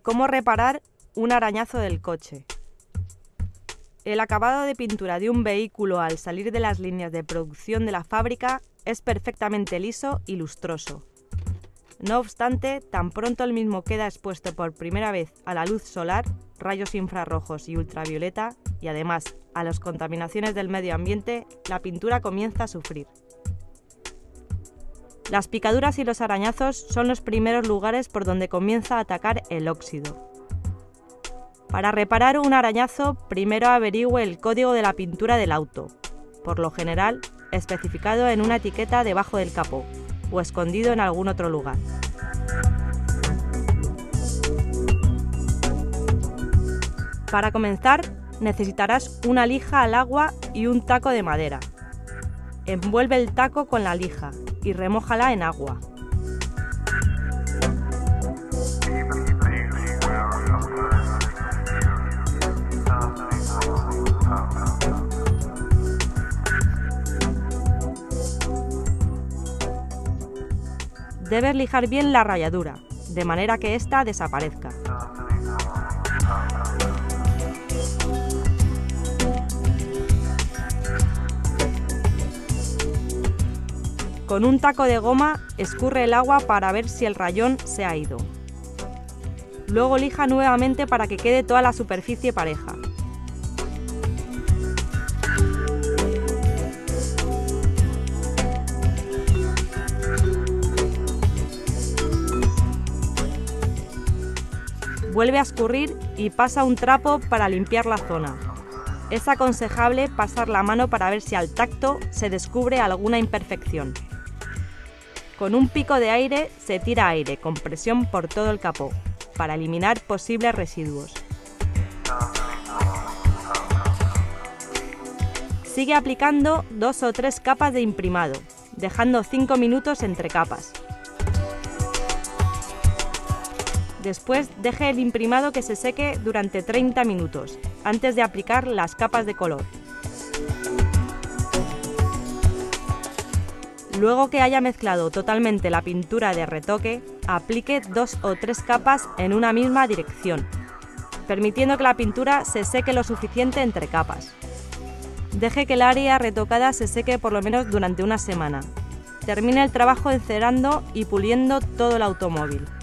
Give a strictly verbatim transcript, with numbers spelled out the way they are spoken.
¿Cómo reparar un arañazo del coche? El acabado de pintura de un vehículo al salir de las líneas de producción de la fábrica es perfectamente liso y lustroso. No obstante, tan pronto el mismo queda expuesto por primera vez a la luz solar, rayos infrarrojos y ultravioleta, y además a las contaminaciones del medio ambiente, la pintura comienza a sufrir. Las picaduras y los arañazos son los primeros lugares por donde comienza a atacar el óxido. Para reparar un arañazo, primero averigüe el código de la pintura del auto, por lo general especificado en una etiqueta debajo del capó o escondido en algún otro lugar. Para comenzar, necesitarás una lija al agua y un taco de madera. Envuelve el taco con la lija y remójala en agua. Debes lijar bien la ralladura, de manera que ésta desaparezca. Con un taco de goma, escurre el agua para ver si el rayón se ha ido. Luego lija nuevamente para que quede toda la superficie pareja. Vuelve a escurrir y pasa un trapo para limpiar la zona. Es aconsejable pasar la mano para ver si al tacto se descubre alguna imperfección. Con un pico de aire se tira aire con presión por todo el capó, para eliminar posibles residuos. Sigue aplicando dos o tres capas de imprimado, dejando cinco minutos entre capas. Después deje el imprimado que se seque durante treinta minutos, antes de aplicar las capas de color. Luego que haya mezclado totalmente la pintura de retoque, aplique dos o tres capas en una misma dirección, permitiendo que la pintura se seque lo suficiente entre capas. Deje que el área retocada se seque por lo menos durante una semana. Termine el trabajo encerando y puliendo todo el automóvil.